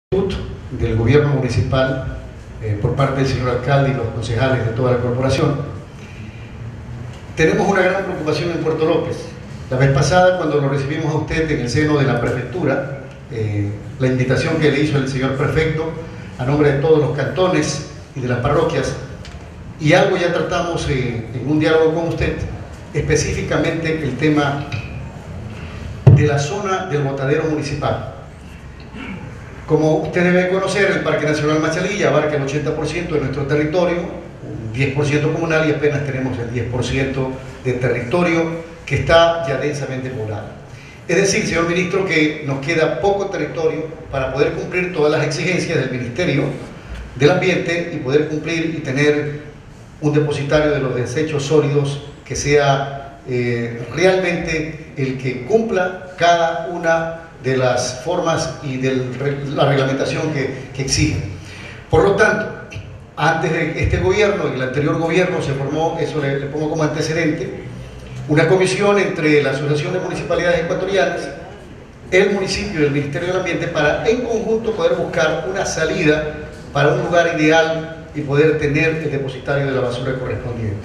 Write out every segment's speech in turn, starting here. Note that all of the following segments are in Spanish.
del gobierno municipal por parte del señor alcalde y los concejales de toda la corporación. Tenemos una gran preocupación en Puerto López. La vez pasada, cuando lo recibimos a usted en el seno de la prefectura, la invitación que le hizo el señor prefecto a nombre de todos los cantones y de las parroquias, y algo ya tratamos en un diálogo con usted, específicamente el tema de la zona del botadero municipal. Como usted debe conocer, el Parque Nacional Machalilla abarca el 80% de nuestro territorio, un 10% comunal, y apenas tenemos el 10% de territorio que está ya densamente poblado. Es decir, señor ministro, que nos queda poco territorio para poder cumplir todas las exigencias del Ministerio del Ambiente y poder cumplir y tener un depositario de los desechos sólidos que sea realmente el que cumpla cada una de las formas y de la reglamentación que exige. Por lo tanto, antes de este gobierno y el anterior gobierno se formó, eso le pongo como antecedente, una comisión entre la Asociación de Municipalidades Ecuatorianas, el municipio y el Ministerio del Ambiente para en conjunto poder buscar una salida para un lugar ideal y poder tener el depositario de la basura correspondiente.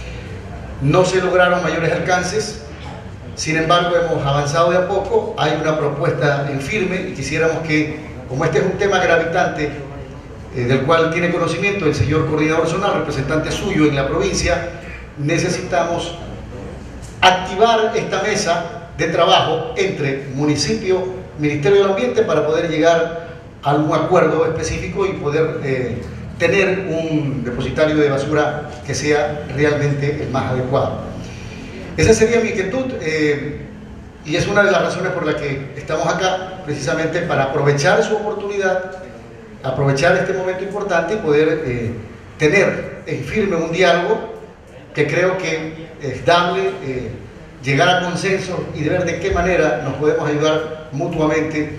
No se lograron mayores alcances. Sin embargo, hemos avanzado de a poco, hay una propuesta en firme y quisiéramos que, como este es un tema gravitante, del cual tiene conocimiento el señor coordinador zonal, representante suyo en la provincia, necesitamos activar esta mesa de trabajo entre municipio, Ministerio del Ambiente, para poder llegar a algún acuerdo específico y poder tener un depositario de basura que sea realmente el más adecuado. Esa sería mi inquietud y es una de las razones por las que estamos acá, precisamente para aprovechar su oportunidad, aprovechar este momento importante y poder tener en firme un diálogo que creo que es dable, llegar a consenso y de ver de qué manera nos podemos ayudar mutuamente,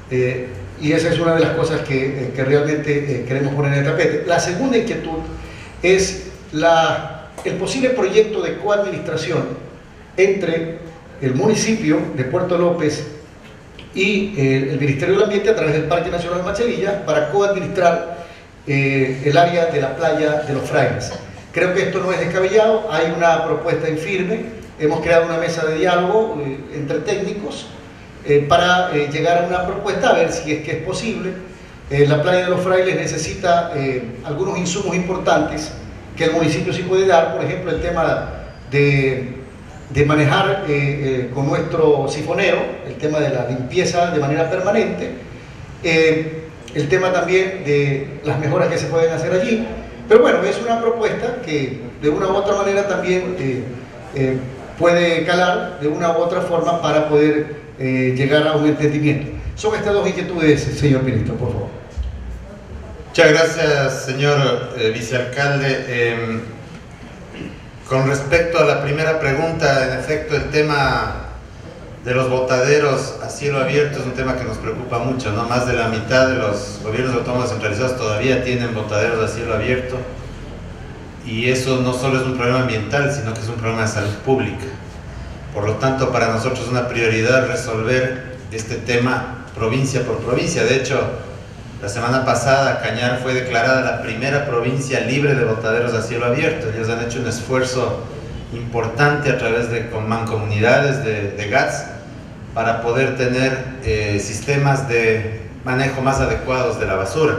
y esa es una de las cosas que realmente queremos poner en el tapete. La segunda inquietud es el posible proyecto de coadministración entre el municipio de Puerto López y el Ministerio del Ambiente a través del Parque Nacional Machalilla para coadministrar el área de la playa de los Frailes. Creo que esto no es descabellado, hay una propuesta en firme, hemos creado una mesa de diálogo entre técnicos para llegar a una propuesta, a ver si es que es posible. La playa de los Frailes necesita algunos insumos importantes que el municipio sí puede dar, por ejemplo, el tema de manejar con nuestro sifonero, el tema de la limpieza de manera permanente, el tema también de las mejoras que se pueden hacer allí. Pero bueno, es una propuesta que de una u otra manera también puede calar de una u otra forma para poder llegar a un entendimiento. Son estas dos inquietudes, señor ministro, por favor. Muchas gracias, señor vicealcalde. Con respecto a la primera pregunta, en efecto, el tema de los botaderos a cielo abierto es un tema que nos preocupa mucho, ¿no? Más de la mitad de los gobiernos autónomos centralizados todavía tienen botaderos a cielo abierto, y eso no solo es un problema ambiental, sino que es un problema de salud pública. Por lo tanto, para nosotros es una prioridad resolver este tema provincia por provincia. De hecho, la semana pasada Cañar fue declarada la primera provincia libre de botaderos a cielo abierto. Ellos han hecho un esfuerzo importante a través de mancomunidades de GATS para poder tener sistemas de manejo más adecuados de la basura.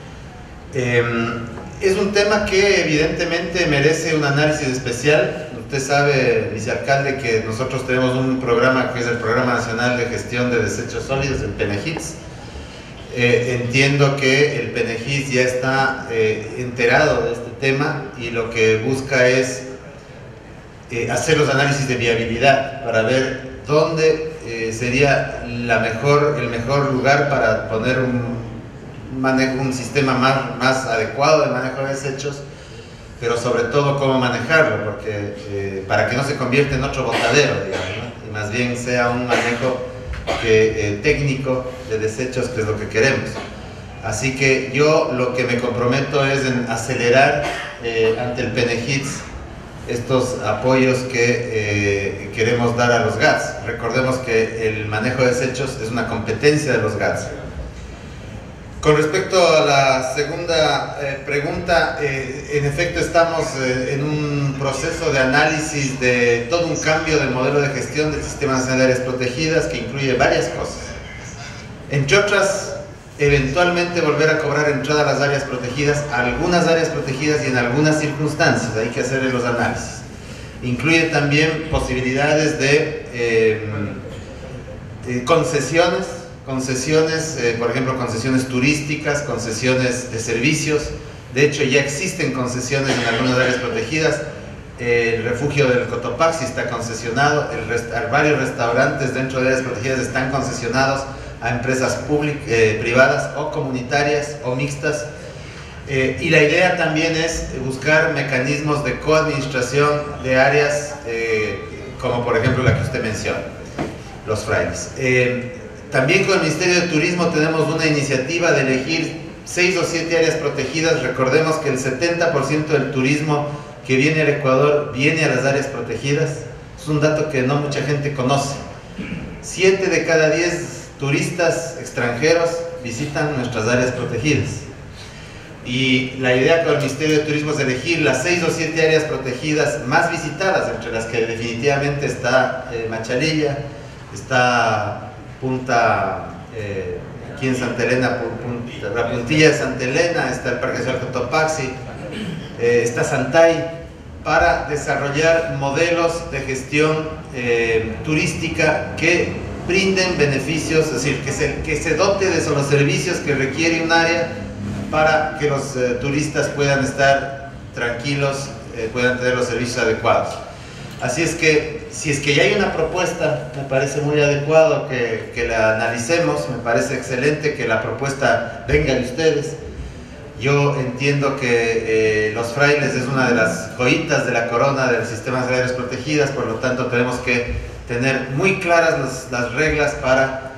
Es un tema que evidentemente merece un análisis especial. Usted sabe, vicealcalde, que nosotros tenemos un programa que es el Programa Nacional de Gestión de Desechos Sólidos, el PNGIDS. Entiendo que el PNGIDS ya está enterado de este tema y lo que busca es hacer los análisis de viabilidad para ver dónde sería el mejor lugar para poner un sistema más adecuado de manejo de desechos, pero sobre todo cómo manejarlo, porque para que no se convierta en otro botadero, digamos, ¿no? Y más bien sea un manejo técnico de desechos, que es lo que queremos. Así que yo lo que me comprometo es en acelerar ante el PNGIDS estos apoyos que queremos dar a los GATS. Recordemos que el manejo de desechos es una competencia de los GATS. Con respecto a la segunda pregunta, en efecto estamos en un proceso de análisis de todo un cambio del modelo de gestión del Sistema Nacional de Áreas Protegidas que incluye varias cosas. Entre otras, eventualmente volver a cobrar entrada a las áreas protegidas, a algunas áreas protegidas y en algunas circunstancias, hay que hacer los análisis. Incluye también posibilidades de concesiones, por ejemplo, concesiones turísticas, concesiones de servicios. De hecho, ya existen concesiones en algunas áreas protegidas. El refugio del Cotopaxi está concesionado, varios restaurantes dentro de áreas protegidas están concesionados a empresas privadas o comunitarias o mixtas. Y la idea también es buscar mecanismos de coadministración de áreas como por ejemplo la que usted menciona, los frailes. También con el Ministerio de Turismo tenemos una iniciativa de elegir 6 o 7 áreas protegidas. Recordemos que el 70% del turismo que viene al Ecuador viene a las áreas protegidas. Es un dato que no mucha gente conoce. 7 de cada 10 turistas extranjeros visitan nuestras áreas protegidas. Y la idea con el Ministerio de Turismo es elegir las 6 o 7 áreas protegidas más visitadas, entre las que definitivamente está Machalilla, está Punta, aquí en Santa Elena, la puntilla de Santa Elena, está el Parque Nacional Cotopaxi, está Santay, para desarrollar modelos de gestión turística que brinden beneficios, es decir, que se dote de los servicios que requiere un área para que los turistas puedan estar tranquilos, puedan tener los servicios adecuados. Así es que, si es que ya hay una propuesta, me parece muy adecuado que la analicemos, me parece excelente que la propuesta venga de ustedes. Yo entiendo que los frailes es una de las joyitas de la corona del sistema de áreas protegidas, por lo tanto tenemos que tener muy claras las reglas para